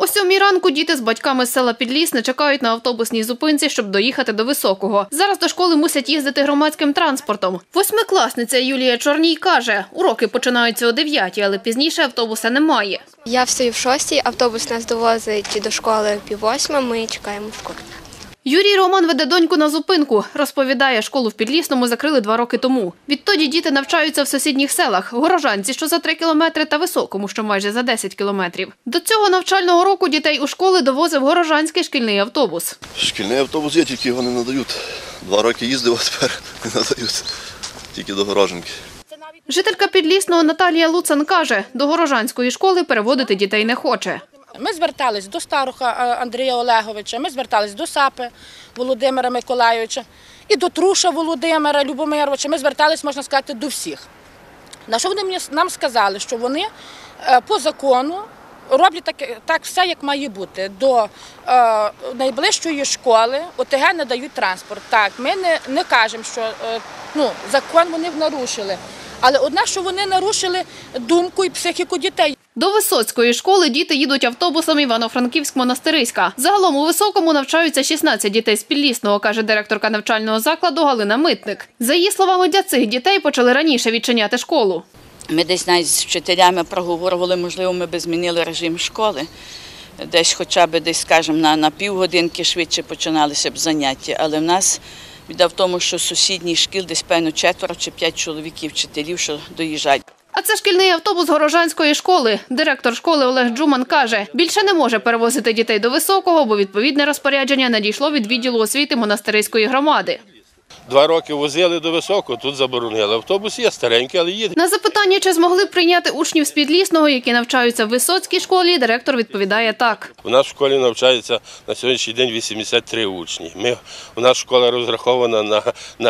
О 7 ранку діти з батьками з села Підлісне чекають на автобусній зупинці, щоб доїхати до Високого. Зараз до школи мусять їздити громадським транспортом. Восьмикласниця Юлія Чорній каже, уроки починаються о 9, але пізніше автобуса немає. Я встаю в 6, автобус нас довозить до школи в 7:30, ми чекаємо в школі. Юрій Роман веде доньку на зупинку. Розповідає, школу в Підлісному закрили 2 роки тому. Відтоді діти навчаються в сусідніх селах – Горожанці, що за 3 кілометри, та Високому, що майже за 10 кілометрів. До цього навчального року дітей у школи довозив Горожанський шкільний автобус. Шкільний автобус є, тільки його не надають. 2 роки їздив, а тепер не надають. Тільки до Горожанки. Жителька Підлісного Наталія Луцан каже, до Горожанської школи переводити дітей не хоче. Ми звертались до Старуха Андрія Олеговича, ми звертались до Сапи Володимира Миколайовича і до Труша Володимира Любомировича. Ми звертались, можна сказати, до всіх. На що вони нам сказали, що вони по закону роблять так все, як має бути. До найближчої школи ОТГ не дають транспорт. Так, ми не кажемо, що закон вони нарушили. Але одне, що вони нарушили думку і психіку дітей. До Висоцької школи діти їдуть автобусом Івано-Франківськ-Монастириська. Загалом у Високому навчаються 16 дітей з Підлісного, каже директорка навчального закладу Галина Митник. За її словами, для цих дітей почали раніше відчиняти школу. Ми десь навіть з вчителями проговорювали, можливо, ми б змінили режим школи. Десь хоча б, скажімо, на півгодинки швидше починалися б заняття. Але в нас біда в тому, що з сусідніх шкіл десь, певно, 4 чи 5 чоловіків, вчителів, що доїжджають. А це шкільний автобус Горожанської школи. Директор школи Олег Джуман каже, більше не може перевозити дітей до Високого, бо відповідне розпорядження надійшло від відділу освіти Монастириської громади. 2 роки возили до Високого, тут заборонили. Автобус є старенький, але їде. На запитання, чи змогли б прийняти учнів з Підлісного, які навчаються в Висоцькій школі, директор відповідає так. У нас в школі навчається на сьогоднішній день 83 учні. У нас школа розрахована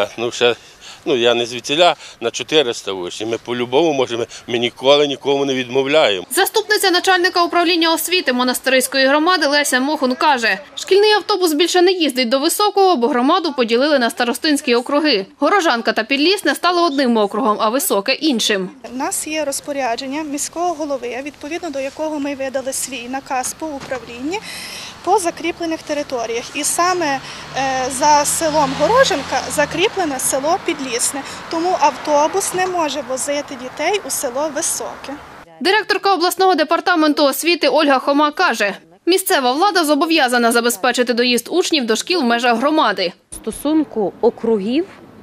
я не звідтіля, на 400 учнів. Ми по-любому можемо, ми ніколи нікому не відмовляємо. Заступниця начальника управління освіти Монастириської громади Леся Мохун каже, шкільний автобус більше не їздить до Високого, бо громаду поділили на старостинські округи. Горожанка та Підлісне стали одним округом, а Високе – іншим. У нас є розпорядження міського голови, відповідно до якого ми видали свій наказ по управлінні по закріплених територіях. І саме за селом Горожанка закріплене село Підлісне. Тому автобус не може возити дітей у село Високе. Директорка обласного департаменту освіти Ольга Хома каже, місцева влада зобов'язана забезпечити доїзд учнів до шкіл в межах громади. В стосунку округів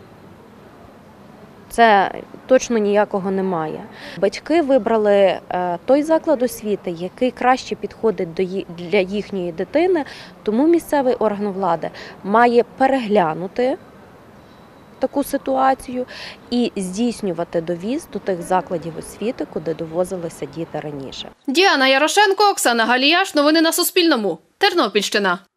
це точно ніякого немає. Батьки вибрали той заклад освіти, який краще підходить для їхньої дитини, тому місцевий орган влади має переглянути таку ситуацію і здійснювати довіз до тих закладів освіти, куди довозилися діти раніше. Діана Ярошенко, Оксана Галіяш. Новини на Суспільному. Тернопільщина.